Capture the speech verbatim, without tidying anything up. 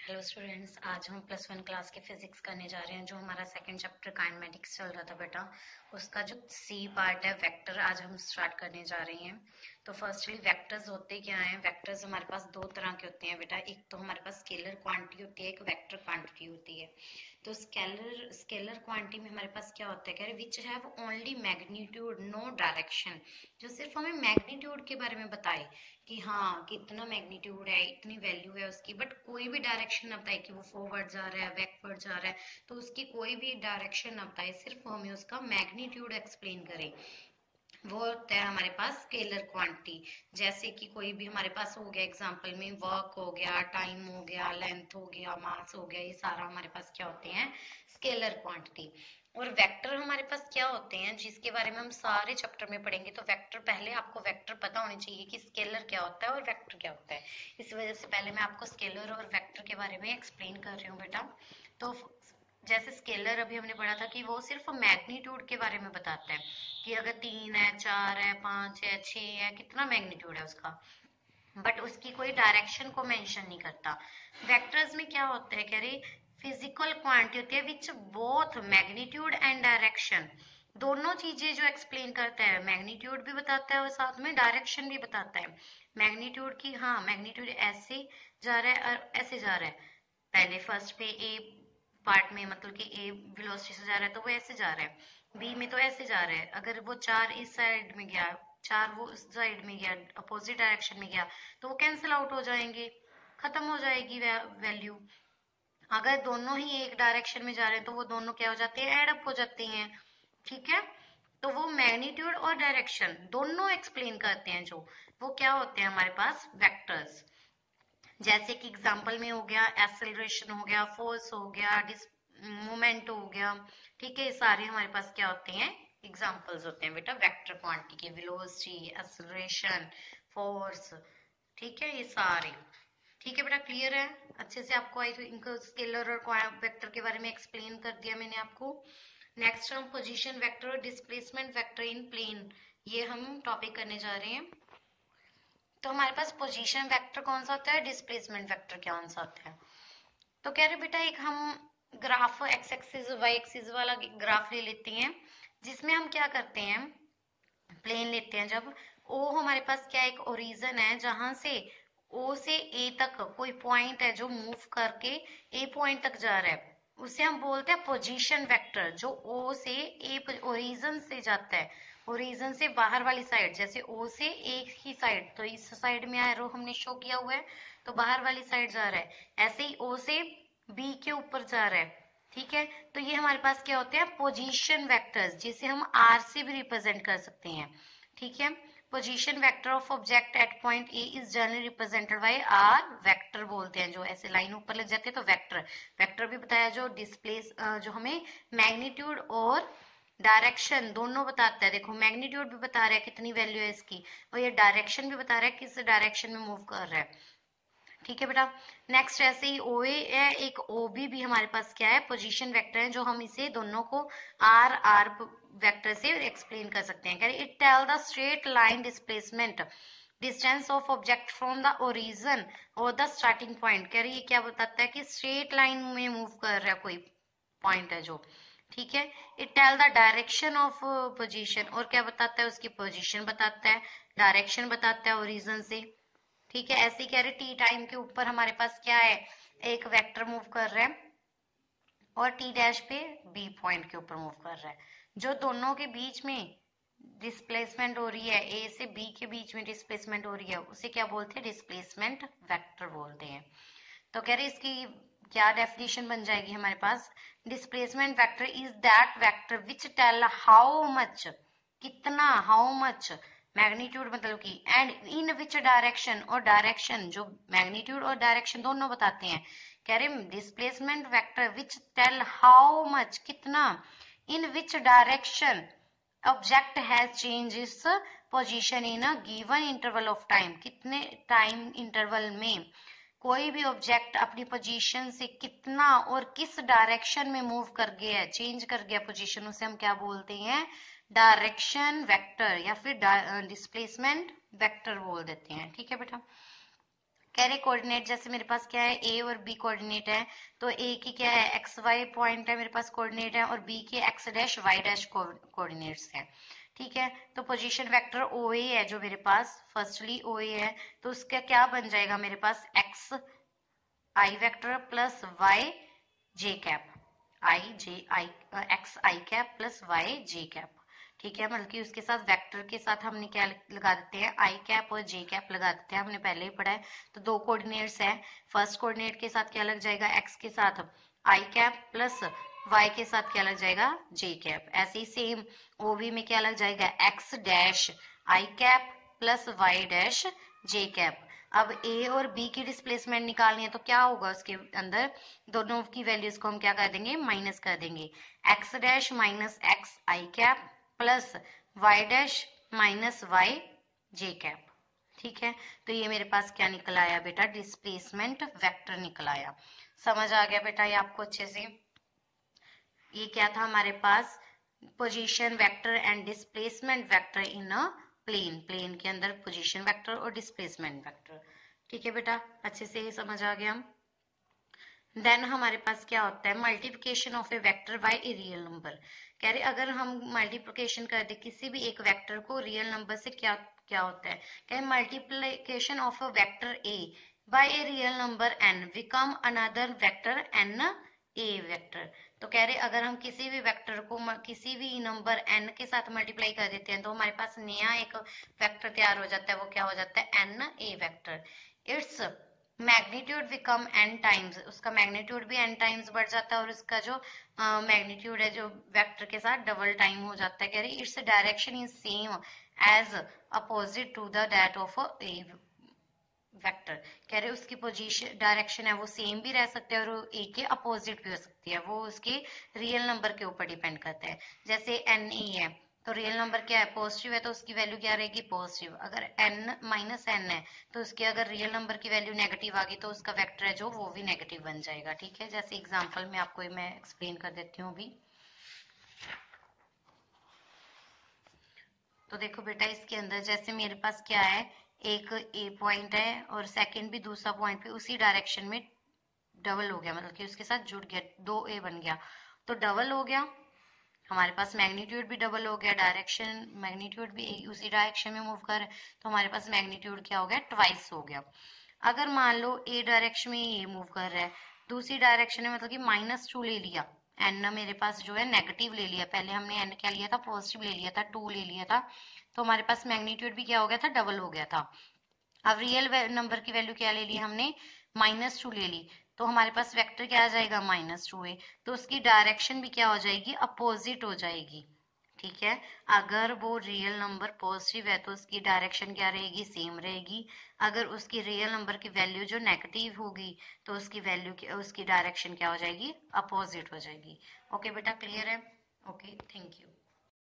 Hello students, आज हम plus one class के फिजिक्स करने जा रहे हैं। जो हमारा सेकंड चैप्टर काइनेमेटिक्स चल रहा था बेटा, उसका जो सी पार्ट है वेक्टर, आज हम स्टार्ट करने जा रहे हैं। तो फर्स्टली वेक्टर्स होते क्या हैं? वेक्टर्स हमारे पास दो तरह के होते हैं बेटा। एक तो हमारे पास स्केलर क्वांटिटी होती है, एक वेक्टर क्वांटिटी होती है। तो स्केलर स्केलर क्वांटिटी में हमारे पास क्या होता है, कह रहे which have only magnitude no direction, जो सिर्फ हमें मैग्नीट्यूड के बारे में बताए कि हाँ कितना मैग्नीट्यूड है, इतनी वैल्यू है उसकी, बट कोई भी डायरेक्शन ना बताए कि वो फॉरवर्ड जा रहा है, बैकवर्ड जा रहा है, तो उसकी कोई भी डायरेक्शन ना बताए, सिर्फ हमें उसका मैग्नीट्यूड एक्सप्लेन करें। वो होता है हमारे पास स्केलर क्वांटिटी। जैसे कि कोई भी हमारे पास हो गया, एग्जांपल में वर्क हो गया, टाइम हो गया, लेंथ हो गया, मास हो गया, ये सारा हमारे पास क्या होते हैं? Scalar quantity. और वेक्टर हमारे पास क्या होते हैं, जिसके बारे में हम सारे चैप्टर में पढ़ेंगे। तो वेक्टर, पहले आपको वेक्टर पता होनी चाहिए कि स्केलर क्या होता है और वेक्टर क्या होता है। इस वजह से पहले मैं आपको स्केलर और वेक्टर के बारे में एक्सप्लेन कर रही हूँ बेटा। तो जैसे स्केलर अभी हमने पढ़ा था कि वो सिर्फ मैग्नीट्यूड के बारे में बताता है कि अगर तीन है, चार है, पांच है, छह है, कितना मैग्नीट्यूड है उसका, बट उसकी कोई डायरेक्शन को मेंशन नहीं करता। वेक्टर्स में क्या होता है, कह रहे फिजिकल क्वांटिटी होती है which both magnitude and direction, दोनों चीजें जो एक्सप्लेन करता है, मैग्नीट्यूड भी बताता है और साथ में डायरेक्शन भी बताता है। मैग्नीट्यूड की, हाँ मैग्नीट्यूड ऐसे जा रहा है और ऐसे जा रहा है, पहले फर्स्ट पे ए पार्ट में, मतलब कि ए वेलोसिटी से जा रहा है तो वो ऐसे जा रहा है, बी में तो ऐसे जा रहा है। अगर वो चार इस साइड में गया, चार वो इस साइड में गया, अपोजिट डायरेक्शन में गया, तो वो कैंसिल आउट हो जाएंगे, खत्म हो जाएगी वैल्यू। अगर दोनों ही एक डायरेक्शन में जा रहे हैं तो वो दोनों क्या हो जाते हैं? एड अप हो जाते हैं। ठीक है, तो वो मैग्नीट्यूड और डायरेक्शन दोनों एक्सप्लेन करते हैं, जो वो क्या होते हैं हमारे पास? वेक्टर्स। जैसे कि एग्जाम्पल में हो गया एक्सेलरेशन हो गया, फोर्स हो गया, मोमेंट हो गया। ठीक है, ये सारे हमारे पास क्या होते हैं? एग्जाम्पल्स होते हैं बेटा वेक्टर क्वांटिटी के। वेलोसिटी, एक्सेलरेशन, फोर्स, ठीक है, ये सारे। ठीक है बेटा, क्लियर है? अच्छे से आपको आई थिंक स्केलर और वेक्टर के बारे में एक्सप्लेन कर दिया मैंने आपको। नेक्स्ट हम पोजीशन वेक्टर और डिस्प्लेसमेंट वेक्टर इन प्लेन, ये हम टॉपिक करने जा रहे हैं। तो हमारे पास पोजीशन वेक्टर कौन सा होता है, डिस्प्लेसमेंट वेक्टर कौन सा होता है? तो कह रहे बेटा एक हम graph x axis y axis वाला ग्राफ ले लेते हैं, जिसमें हम क्या करते हैं, प्लेन लेते हैं। जब ओ हमारे पास क्या एक ओरिजन है, जहां से ओ से ए तक कोई पॉइंट है जो मूव करके ए पॉइंट तक जा रहा है, उसे हम बोलते हैं पोजीशन वेक्टर। जो ओ से ए ओरिजन से जाता है, ओरिजन से बाहर वाली साइड, जैसे ओ से एक ही साइड, तो इस साइड में एरो हमने शो किया हुआ है, तो बाहर वाली साइड जा रहा है। ऐसे ही ओ से बी के ऊपर जा रहा है। ठीक है, तो ये हमारे पास क्या होते हैं? पोजीशन वेक्टर्स, जिसे हम आर से भी रिप्रेजेंट कर सकते हैं। ठीक है, position vector of object at point A is generally represented by R vector बोलते हैं। जो ऐसे लाइन ऊपर लग जाती है तो वेक्टर। वेक्टर भी बताया जो डिस्प्लेस, जो हमें मैग्नीट्यूड और डायरेक्शन दोनों बताता है। देखो मैग्नीट्यूड भी बता रहा है कितनी वैल्यू है इसकी, और ये डायरेक्शन भी बता रहा है किस डायरेक्शन में मूव कर रहा है। ठीक है बेटा, नेक्स्ट ऐसे ही ओ ए है, एक ओ बी भी हमारे पास क्या है? पोजीशन वेक्टर है, जो हम इसे दोनों को आर आर वेक्टर से एक्सप्लेन कर सकते हैं। It tell the straight line displacement distance of object from the origin और द स्टार्टिंग पॉइंट। कह रही ये क्या बताता है कि स्ट्रेट लाइन में मूव कर रहा है कोई पॉइंट है जो। ठीक है, it tell the direction of position, और क्या बताता है? उसकी पोजीशन बताता है, डायरेक्शन बताता है ओरिजन से। ठीक है, ऐसे कह रहे टी टाइम के ऊपर हमारे पास क्या है? एक वेक्टर मूव कर रहा है, और टी डैश पे बी पॉइंट के ऊपर मूव कर रहा है। जो दोनों के बीच में डिस्प्लेसमेंट हो रही है, ए से बी के बीच में डिस्प्लेसमेंट हो रही है, उसे क्या बोलते हैं? डिस्प्लेसमेंट वेक्टर बोलते हैं। तो कह रहे इसकी क्या डेफिनेशन बन जाएगी हमारे पास? Displacement vector is that vector which tell how much, कितना, हाउ मच, मैग्नीट्यूड मतलब कि, एंड इन विच डायरेक्शन, और डायरेक्शन, जो मैग्नीट्यूड और डायरेक्शन दोनों बताते हैं। कह रहे displacement vector which tell how much, कितना, in which direction object has change its position in a given interval of time, कितने टाइम इंटरवल में कोई भी ऑब्जेक्ट अपनी पोजीशन से कितना और किस डायरेक्शन में मूव कर गया है, चेंज कर गया पोजीशन, उसे हम क्या बोलते हैं? डायरेक्शन वेक्टर या फिर डिस्प्लेसमेंट वेक्टर बोल देते हैं। ठीक है बेटा, कह रहे कोऑर्डिनेट, जैसे मेरे पास क्या है, ए और बी कोऑर्डिनेट है, तो ए की क्या है, एक्स वाई पॉइंट है मेरे पास कोऑर्डिनेट है, और बी के x dash y dash coordinates है। ठीक है, तो पोजीशन वेक्टर ओ ए है जो मेरे पास, फर्स्टली ओ ए है, तो उसका क्या बन जाएगा मेरे पास, x i vector plus y j cap, i j i x i cap plus y j cap. ठीक है, मतलब कि उसके साथ वेक्टर के साथ हमने क्या लगा देते हैं, आई कैप और जे कैप लगा देते हैं, हमने पहले ही पढ़ा है। तो दो कोऑर्डिनेट्स है, फर्स्ट कोऑर्डिनेट के साथ क्या लग जाएगा, एक्स के साथ आई कैप प्लस वाई के साथ क्या लग जाएगा, जे कैप। ऐसे ही सेम ओवी में क्या लग जाएगा, x dash i cap plus y dash j cap. अब ए और बी की डिस्प्लेसमेंट निकालनी है, तो क्या होगा उसके अंदर, दोनों की वैल्यूज को हम क्या कर देंगे, माइनस कर देंगे, x dash minus x i cap plus y dash minus y j cap. ठीक है, तो ये मेरे पास क्या निकल आया बेटा, डिस्प्लेसमेंट वेक्टर निकल आया। समझ आ गया बेटा ये आपको अच्छे से। ये क्या था हमारे पास, position vector and displacement vector in a plane, plane के अंदर पोजीशन वेक्टर और डिस्प्लेसमेंट वेक्टर। ठीक है बेटा, अच्छे से ये समझ आ गया। देन हमारे पास क्या होता है, multiplication of A vector by a real number. कह रहे अगर हम मल्टीप्लिकेशन कर दे किसी भी एक वेक्टर को रियल नंबर से, क्या क्या होता है, कह रहे multiplication of a vector A by a real number n become another vector n A vector. तो कह रहे अगर हम किसी भी वेक्टर को किसी भी नंबर n के साथ मल्टीप्लाई कर देते हैं, तो हमारे पास नया एक वेक्टर तैयार हो जाता है, वो क्या हो जाता है, n a vector. Its magnitude become n times, उसका मैग्नीट्यूड भी n टाइम्स बढ़ जाता है, और उसका जो मैग्नीट्यूड uh, है जो वेक्टर के साथ डबल टाइम हो जाता है। कह रही its direction is same as opposite to the that of A vector. कह रहे उसकी पोजीशन डायरेक्शन है वो सेम भी रह सकते हैं और ए के अपोजिट भी हो सकती है, वो उसके रियल नंबर के ऊपर डिपेंड करता है। जैसे एन ई है, तो रियल नंबर क्या है, पॉजिटिव है, तो उसकी वैल्यू क्या रहेगी, पॉजिटिव। अगर एन माइनस एन है, तो उसके अगर रियल नंबर की वैल्यू नेगेटिव आ गई, तो उसका वेक्टर है जो वो भी नेगेटिव बन जाएगा। ठीक है, जैसे एग्जाम्पल में आपको मैं एक्सप्लेन कर देती हूँ अभी। तो देखो बेटा, इसके अंदर जैसे मेरे पास क्या है, एक ए पॉइंट है और सेकंड भी दूसरा पॉइंट भी उसी डायरेक्शन में डबल हो गया, मतलब कि उसके साथ जुड़ गया, दो ए बन गया, तो डबल हो गया हमारे पास, मैग्नीट्यूड भी डबल हो गया, डायरेक्शन मैग्नीट्यूड भी उसी डायरेक्शन में मूव कर, तो हमारे पास मैग्नीट्यूड क्या हो गया, ट्वाइस हो गया। अगर मान लो ए डायरेक्शन में ये मूव कर रहा है, दूसरी डायरेक्शन में मतलब कि माइनस टू ले लिया, एन मेरे पास जो है नेगेटिव ले लिया, पहले हमने एन क्या लिया था, पॉजिटिव ले लिया था, टू ले लिया था, तो हमारे पास मैग्नीट्यूड भी क्या हो गया था, डबल हो गया था। अब रियल नंबर की वैल्यू क्या ले ली हमने, माइनस टू ले ली, तो हमारे पास वेक्टर क्या आ जाएगा, माइनस टू ए, तो उसकी डायरेक्शन भी क्या हो जाएगी, अपोजिट हो जाएगी। ठीक है, अगर वो रियल नंबर पॉजिटिव है तो उसकी डायरेक्शन क्या रहेगी, सेम रहेगी। अगर उसकी रियल नंबर की वैल्यू जो नेगेटिव होगी, तो उसकी वैल्यू उसकी डायरेक्शन क्या हो जाएगी, अपोजिट हो जाएगी। ओके बेटा, क्लियर है? Okay, thank you.